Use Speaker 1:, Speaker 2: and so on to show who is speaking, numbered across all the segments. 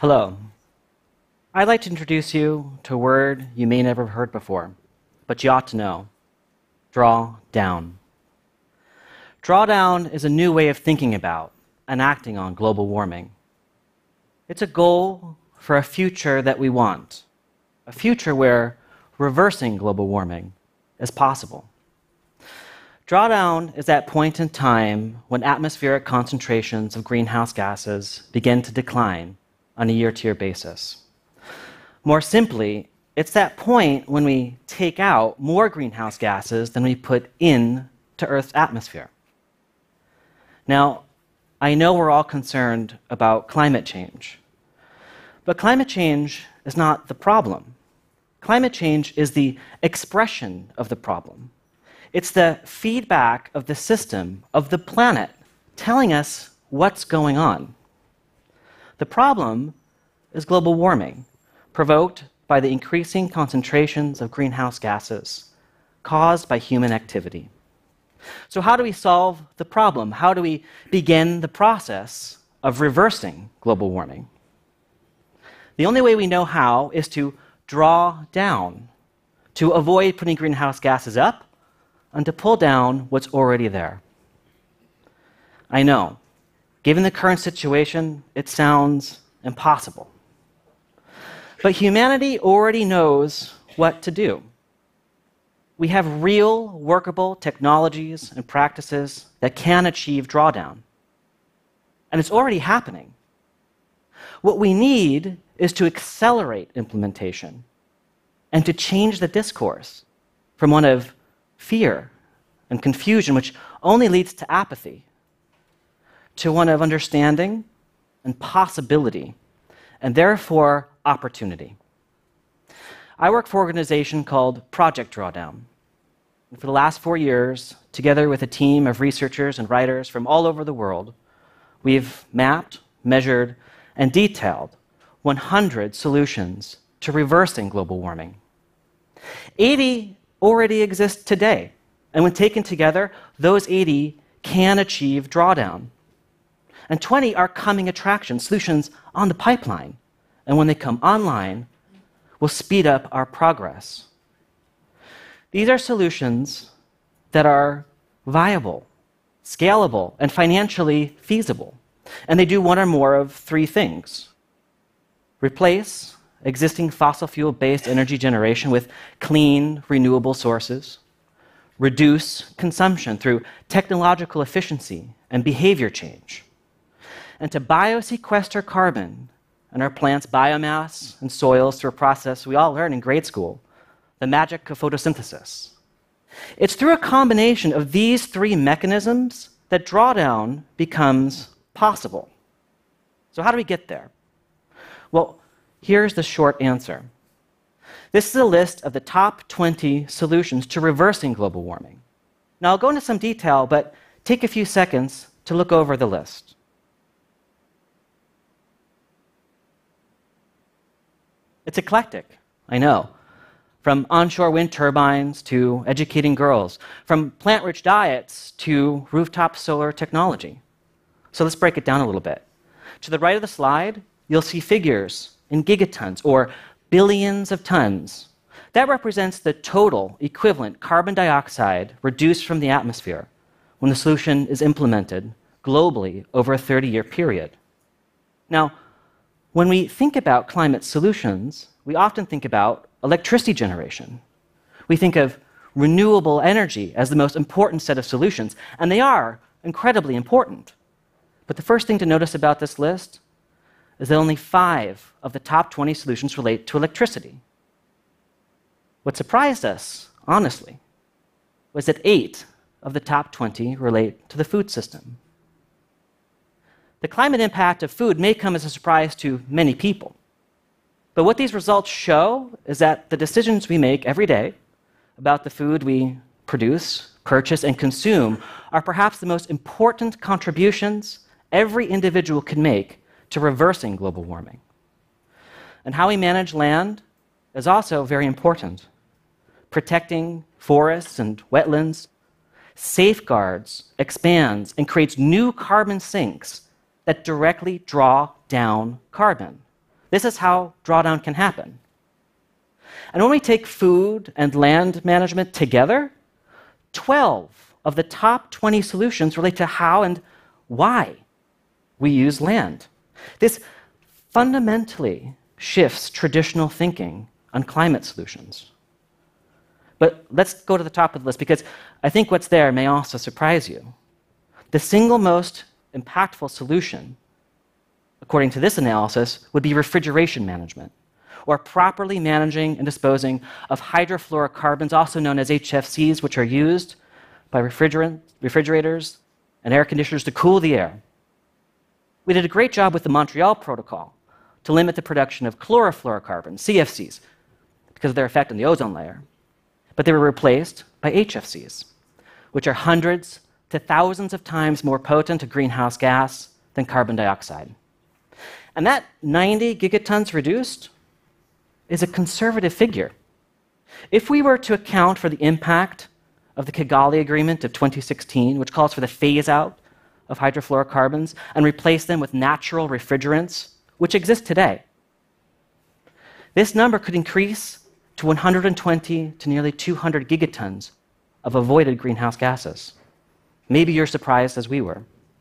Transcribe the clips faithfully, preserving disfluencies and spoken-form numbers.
Speaker 1: Hello. I'd like to introduce you to a word you may never have heard before, but you ought to know. Drawdown. Drawdown is a new way of thinking about and acting on global warming. It's a goal for a future that we want, a future where reversing global warming is possible. Drawdown is that point in time when atmospheric concentrations of greenhouse gases begin to decline on a year-to-year basis. More simply, it's that point when we take out more greenhouse gases than we put in to Earth's atmosphere. Now, I know we're all concerned about climate change, but climate change is not the problem. Climate change is the expression of the problem. It's the feedback of the system, of the planet, telling us what's going on. The problem is global warming, provoked by the increasing concentrations of greenhouse gases caused by human activity. So how do we solve the problem? How do we begin the process of reversing global warming? The only way we know how is to draw down, to avoid putting greenhouse gases up, and to pull down what's already there. I know, given the current situation, it sounds impossible. But humanity already knows what to do. We have real, workable technologies and practices that can achieve drawdown. And it's already happening. What we need is to accelerate implementation and to change the discourse from one of fear and confusion, which only leads to apathy, to one of understanding and possibility, and therefore opportunity. I work for an organization called Project Drawdown. And for the last four years, together with a team of researchers and writers from all over the world, we've mapped, measured, and detailed one hundred solutions to reversing global warming. eighty already exist today, and when taken together, those eighty can achieve drawdown. And twenty are coming attractions, solutions on the pipeline, and when they come online, will speed up our progress. These are solutions that are viable, scalable, and financially feasible, and they do one or more of three things. Replace existing fossil fuel-based energy generation with clean, renewable sources. Reduce consumption through technological efficiency and behavior change. And to biosequester carbon in our plants' biomass and soils through a process we all learn in grade school, the magic of photosynthesis. It's through a combination of these three mechanisms that drawdown becomes possible. So how do we get there? Well, here's the short answer. This is a list of the top twenty solutions to reversing global warming. Now, I'll go into some detail, but take a few seconds to look over the list. It's eclectic, I know. From onshore wind turbines to educating girls, from plant-rich diets to rooftop solar technology. So let's break it down a little bit. To the right of the slide, you'll see figures in gigatons or billions of tons. That represents the total equivalent carbon dioxide reduced from the atmosphere when the solution is implemented globally over a thirty-year period. Now, when we think about climate solutions, we often think about electricity generation. We think of renewable energy as the most important set of solutions, and they are incredibly important. But the first thing to notice about this list is that only five of the top twenty solutions relate to electricity. What surprised us, honestly, was that eight of the top twenty relate to the food system. The climate impact of food may come as a surprise to many people. But what these results show is that the decisions we make every day about the food we produce, purchase, and consume are perhaps the most important contributions every individual can make to reversing global warming. And how we manage land is also very important. Protecting forests and wetlands safeguards, expands, and creates new carbon sinks that directly draw down carbon. This is how drawdown can happen. And when we take food and land management together, twelve of the top twenty solutions relate to how and why we use land. This fundamentally shifts traditional thinking on climate solutions. But let's go to the top of the list, because I think what's there may also surprise you. The single most impactful solution, according to this analysis, would be refrigeration management, or properly managing and disposing of hydrofluorocarbons, also known as H F Cs, which are used by refrigerant, refrigerators and air conditioners to cool the air. We did a great job with the Montreal Protocol to limit the production of chlorofluorocarbons, C F Cs, because of their effect on the ozone layer. But they were replaced by H F Cs, which are hundreds to thousands of times more potent a greenhouse gas than carbon dioxide. And that ninety gigatons reduced is a conservative figure. If we were to account for the impact of the Kigali Agreement of twenty sixteen, which calls for the phase-out of hydrofluorocarbons, and replace them with natural refrigerants, which exist today, this number could increase to one hundred twenty to nearly two hundred gigatons of avoided greenhouse gases. Maybe you're surprised as we were.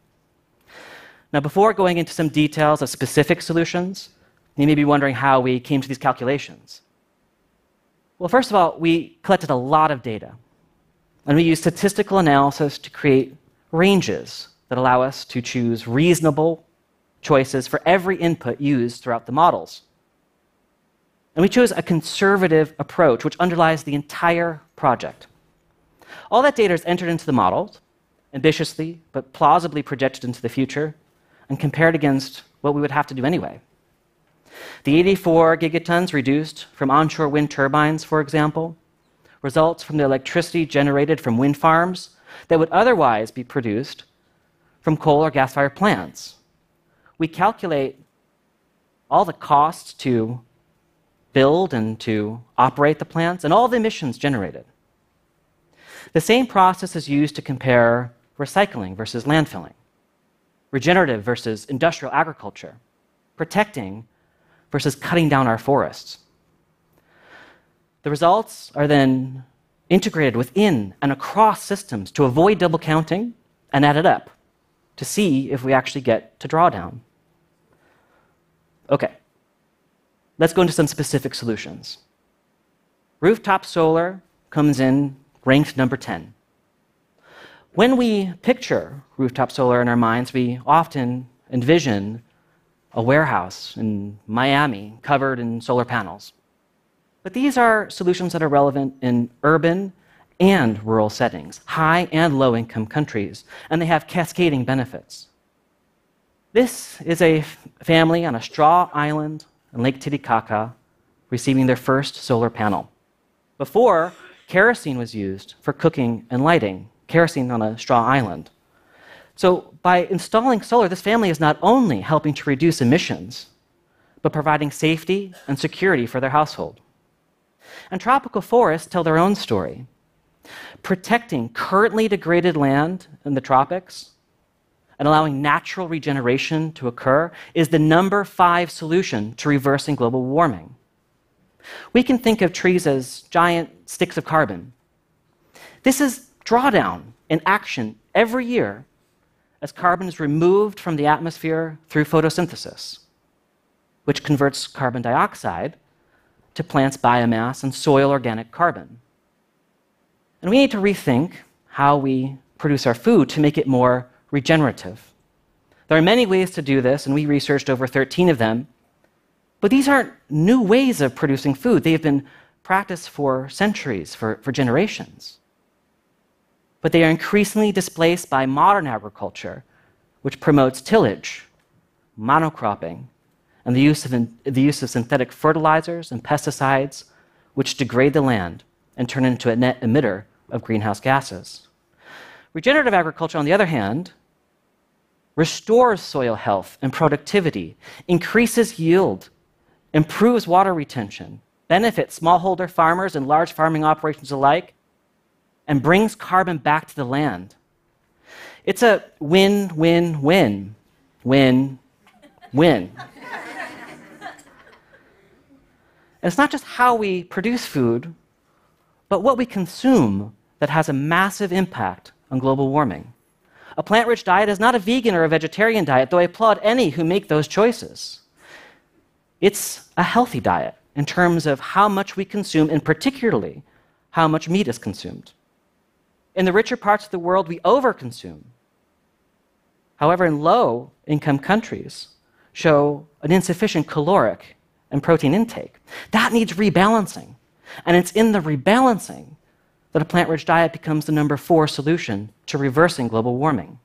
Speaker 1: Now, before going into some details of specific solutions, you may be wondering how we came to these calculations. Well, first of all, we collected a lot of data, and we used statistical analysis to create ranges that allow us to choose reasonable choices for every input used throughout the models. And we chose a conservative approach, which underlies the entire project. All that data is entered into the models, ambitiously but plausibly projected into the future, and compared against what we would have to do anyway. The eighty-four gigatons reduced from onshore wind turbines, for example, results from the electricity generated from wind farms that would otherwise be produced from coal or gas-fired plants. We calculate all the costs to build and to operate the plants and all the emissions generated. The same process is used to compare recycling versus landfilling, regenerative versus industrial agriculture, protecting versus cutting down our forests. The results are then integrated within and across systems to avoid double counting and added up to see if we actually get to drawdown. Okay, let's go into some specific solutions. Rooftop solar comes in ranked number ten. When we picture rooftop solar in our minds, we often envision a warehouse in Miami covered in solar panels. But these are solutions that are relevant in urban and rural settings, high and low income countries, and they have cascading benefits. This is a family on a straw island in Lake Titicaca receiving their first solar panel. Before, kerosene was used for cooking and lighting, kerosene on a straw island. So by installing solar, this family is not only helping to reduce emissions, but providing safety and security for their household. And tropical forests tell their own story. Protecting currently degraded land in the tropics and allowing natural regeneration to occur is the number five solution to reversing global warming. We can think of trees as giant sticks of carbon. This is drawdown in action every year as carbon is removed from the atmosphere through photosynthesis, which converts carbon dioxide to plants' biomass and soil organic carbon. And we need to rethink how we produce our food to make it more regenerative. There are many ways to do this, and we researched over thirteen of them. But these aren't new ways of producing food. They have been practiced for centuries, for, for generations. But they are increasingly displaced by modern agriculture, which promotes tillage, monocropping, and the use of, the use of synthetic fertilizers and pesticides, which degrade the land and turn into a net emitter of greenhouse gases. Regenerative agriculture, on the other hand, restores soil health and productivity, increases yield, improves water retention, benefits smallholder farmers and large farming operations alike, and brings carbon back to the land. It's a win, win, win, win, win. And it's not just how we produce food, but what we consume that has a massive impact on global warming. A plant-rich diet is not a vegan or a vegetarian diet, though I applaud any who make those choices. It's a healthy diet in terms of how much we consume, and particularly how much meat is consumed. In the richer parts of the world, we overconsume. However, in low-income countries, show an insufficient caloric and protein intake. That needs rebalancing. And it's in the rebalancing that a plant-rich diet becomes the number four solution to reversing global warming.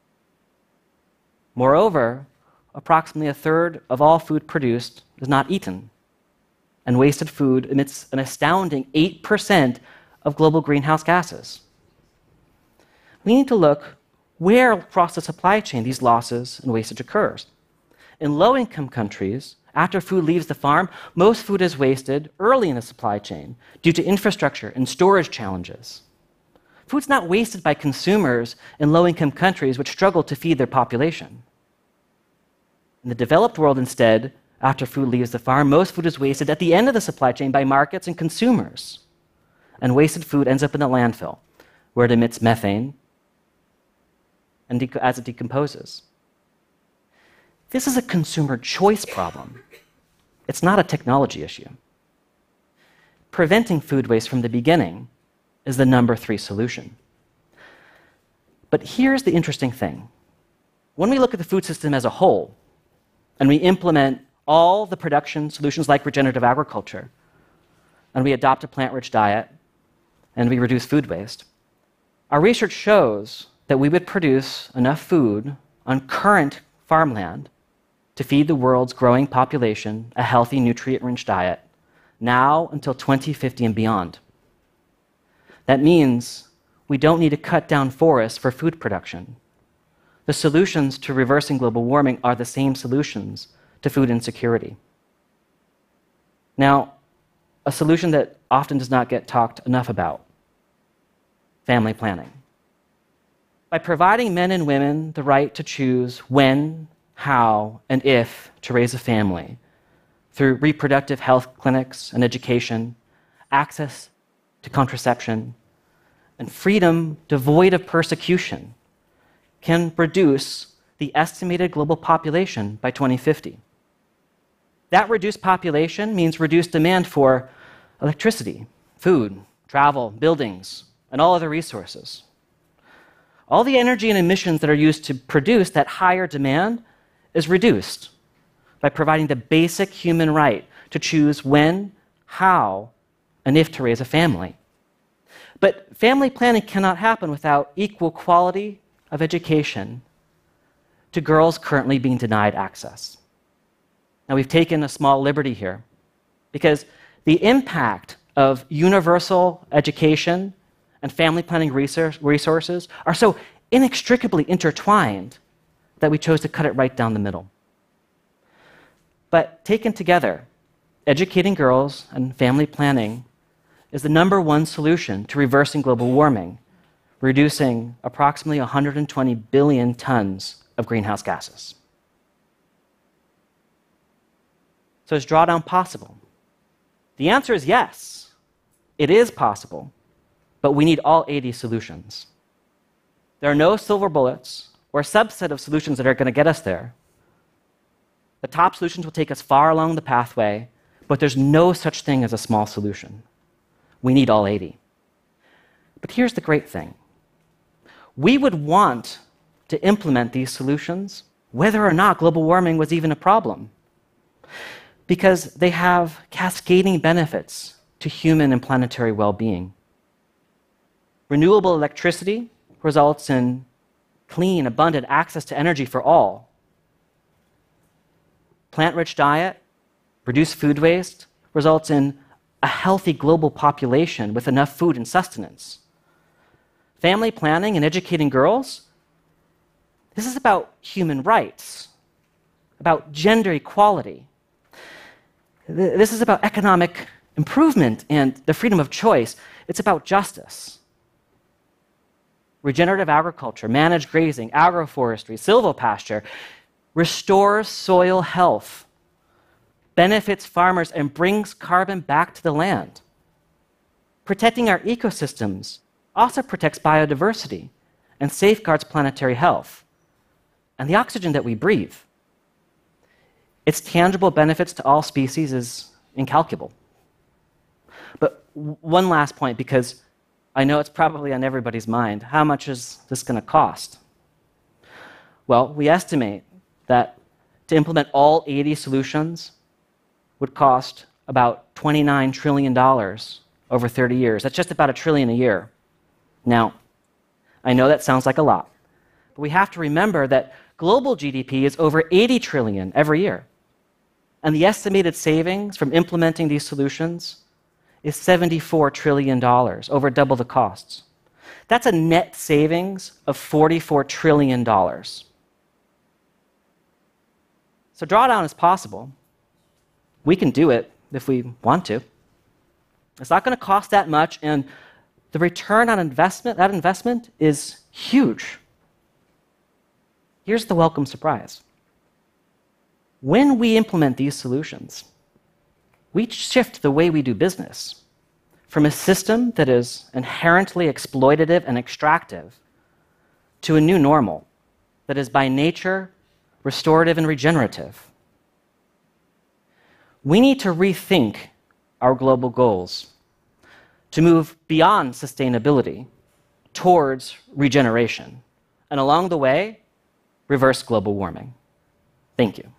Speaker 1: Moreover, approximately a third of all food produced is not eaten, and wasted food emits an astounding eight percent of global greenhouse gases. We need to look where across the supply chain these losses and wastage occurs. In low-income countries, after food leaves the farm, most food is wasted early in the supply chain due to infrastructure and storage challenges. Food's not wasted by consumers in low-income countries which struggle to feed their population. In the developed world, instead, after food leaves the farm, most food is wasted at the end of the supply chain by markets and consumers. And wasted food ends up in the landfill, where it emits methane and de- as it decomposes. This is a consumer choice problem. It's not a technology issue. Preventing food waste from the beginning is the number three solution. But here's the interesting thing. When we look at the food system as a whole, and we implement all the production solutions like regenerative agriculture, and we adopt a plant-rich diet, and we reduce food waste, our research shows that we would produce enough food on current farmland to feed the world's growing population a healthy, nutrient-rich diet, now until twenty fifty and beyond. That means we don't need to cut down forests for food production. The solutions to reversing global warming are the same solutions to food insecurity. Now, a solution that often does not get talked enough about: family planning. By providing men and women the right to choose when, how, and if to raise a family through reproductive health clinics and education, access to contraception, and freedom devoid of persecution, can reduce the estimated global population by twenty fifty. That reduced population means reduced demand for electricity, food, travel, buildings, and all other resources. All the energy and emissions that are used to produce that higher demand is reduced by providing the basic human right to choose when, how, and if to raise a family. But family planning cannot happen without equal quality of education to girls currently being denied access. Now, we've taken a small liberty here because the impact of universal education and family planning resources are so inextricably intertwined that we chose to cut it right down the middle. But taken together, educating girls and family planning is the number one solution to reversing global warming, reducing approximately one hundred twenty billion tons of greenhouse gases. So is drawdown possible? The answer is yes. It is possible, but we need all eighty solutions. There are no silver bullets or a subset of solutions that are going to get us there. The top solutions will take us far along the pathway, but there's no such thing as a small solution. We need all eighty. But here's the great thing. We would want to implement these solutions whether or not global warming was even a problem, because they have cascading benefits to human and planetary well-being. Renewable electricity results in clean, abundant access to energy for all. Plant-rich diet, reduced food waste, results in a healthy global population with enough food and sustenance. Family planning and educating girls, this is about human rights, about gender equality. This is about economic improvement and the freedom of choice. It's about justice. Regenerative agriculture, managed grazing, agroforestry, silvopasture restores soil health, benefits farmers and brings carbon back to the land. Protecting our ecosystems also protects biodiversity and safeguards planetary health and the oxygen that we breathe. Its tangible benefits to all species is incalculable. But one last point, because I know it's probably on everybody's mind. How much is this going to cost? Well, we estimate that to implement all eighty solutions would cost about twenty-nine trillion dollars over thirty years. That's just about a trillion a year. Now, I know that sounds like a lot, but we have to remember that global G D P is over eighty trillion dollars every year. And the estimated savings from implementing these solutions is seventy-four trillion dollars, over double the costs. That's a net savings of forty-four trillion dollars. So drawdown is possible. We can do it if we want to. It's not going to cost that much, and the return on investment, that investment is huge. Here's the welcome surprise. When we implement these solutions, we shift the way we do business from a system that is inherently exploitative and extractive to a new normal that is by nature restorative and regenerative. We need to rethink our global goals to move beyond sustainability towards regeneration, and along the way, reverse global warming. Thank you.